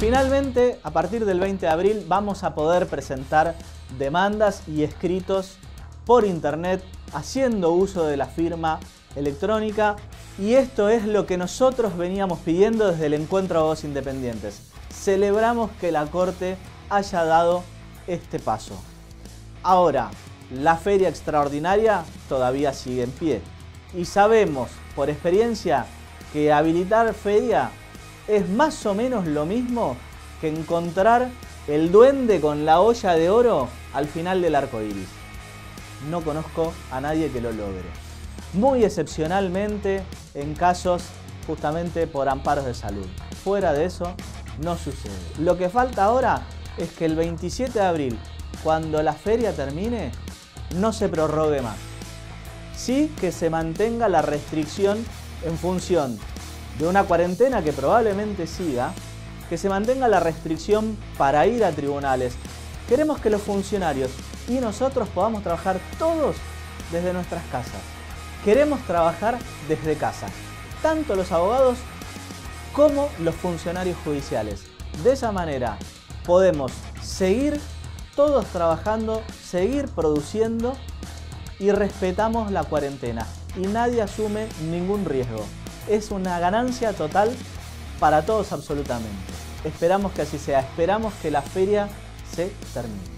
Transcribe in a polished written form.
Finalmente, a partir del 20 de abril vamos a poder presentar demandas y escritos por internet haciendo uso de la firma electrónica, y esto es lo que nosotros veníamos pidiendo desde el Encuentro de Abogados Independientes. Celebramos que la Corte haya dado este paso. Ahora, la feria extraordinaria todavía sigue en pie y sabemos por experiencia que habilitar feria es más o menos lo mismo que encontrar el duende con la olla de oro al final del arco iris. No conozco a nadie que lo logre. Muy excepcionalmente en casos justamente por amparos de salud. Fuera de eso no sucede. Lo que falta ahora es que el 27 de abril, cuando la feria termine, no se prorrogue más. Sí que se mantenga la restricción en función de una cuarentena que probablemente siga, que se mantenga la restricción para ir a tribunales. Queremos que los funcionarios y nosotros podamos trabajar todos desde nuestras casas. Queremos trabajar desde casa, tanto los abogados como los funcionarios judiciales. De esa manera podemos seguir todos trabajando, seguir produciendo y respetamos la cuarentena y nadie asume ningún riesgo. Es una ganancia total para todos absolutamente. Esperamos que así sea, esperamos que la feria se termine.